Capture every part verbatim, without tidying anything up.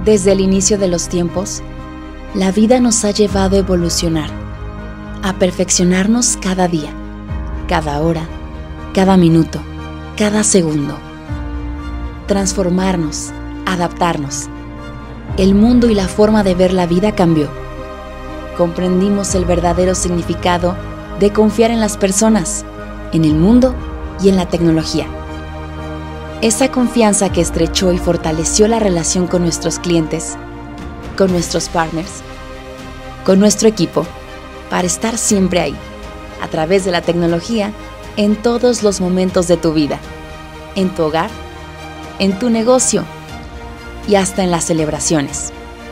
Desde el inicio de los tiempos, la vida nos ha llevado a evolucionar, a perfeccionarnos cada día, cada hora, cada minuto, cada segundo. Transformarnos, adaptarnos. El mundo y la forma de ver la vida cambió. Comprendimos el verdadero significado de confiar en las personas, en el mundo y en la tecnología. Esa confianza que estrechó y fortaleció la relación con nuestros clientes, con nuestros partners, con nuestro equipo, para estar siempre ahí, a través de la tecnología, en todos los momentos de tu vida, en tu hogar, en tu negocio y hasta en las celebraciones.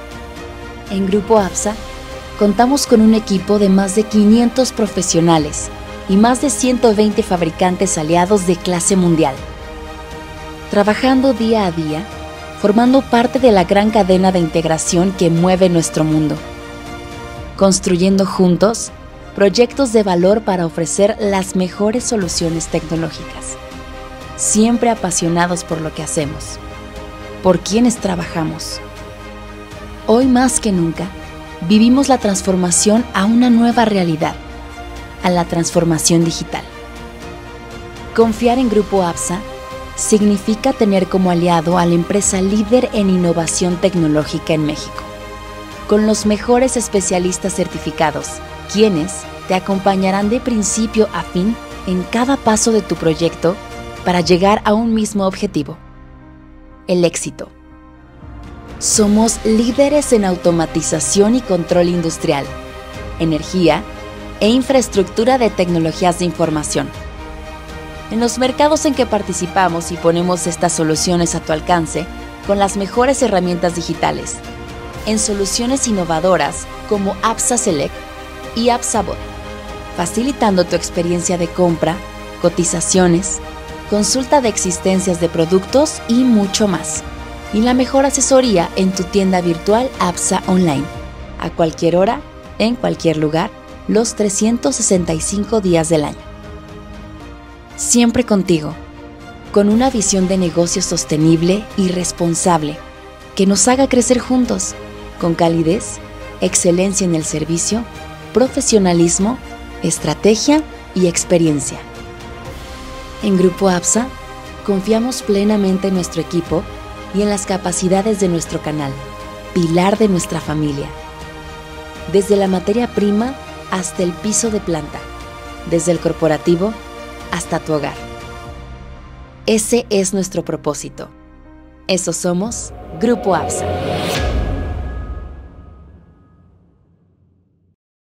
En Grupo APSA, contamos con un equipo de más de quinientos profesionales y más de ciento veinte fabricantes aliados de clase mundial, trabajando día a día, formando parte de la gran cadena de integración que mueve nuestro mundo, construyendo juntos proyectos de valor para ofrecer las mejores soluciones tecnológicas, siempre apasionados por lo que hacemos, por quienes trabajamos. Hoy más que nunca, vivimos la transformación a una nueva realidad, a la transformación digital. Confiar en Grupo APSA significa tener como aliado a la empresa líder en innovación tecnológica en México, con los mejores especialistas certificados, quienes te acompañarán de principio a fin en cada paso de tu proyecto para llegar a un mismo objetivo: el éxito. Somos líderes en automatización y control industrial, energía e infraestructura de tecnologías de información. En los mercados en que participamos y ponemos estas soluciones a tu alcance con las mejores herramientas digitales, en soluciones innovadoras como APSA Select y APSA Bot, facilitando tu experiencia de compra, cotizaciones, consulta de existencias de productos y mucho más. Y la mejor asesoría en tu tienda virtual APSA Online, a cualquier hora, en cualquier lugar, los trescientos sesenta y cinco días del año. Siempre contigo, con una visión de negocio sostenible y responsable que nos haga crecer juntos, con calidez, excelencia en el servicio, profesionalismo, estrategia y experiencia. En Grupo APSA, confiamos plenamente en nuestro equipo y en las capacidades de nuestro canal, pilar de nuestra familia. Desde la materia prima hasta el piso de planta, desde el corporativo hasta tu hogar. Ese es nuestro propósito. Eso somos Grupo APSA.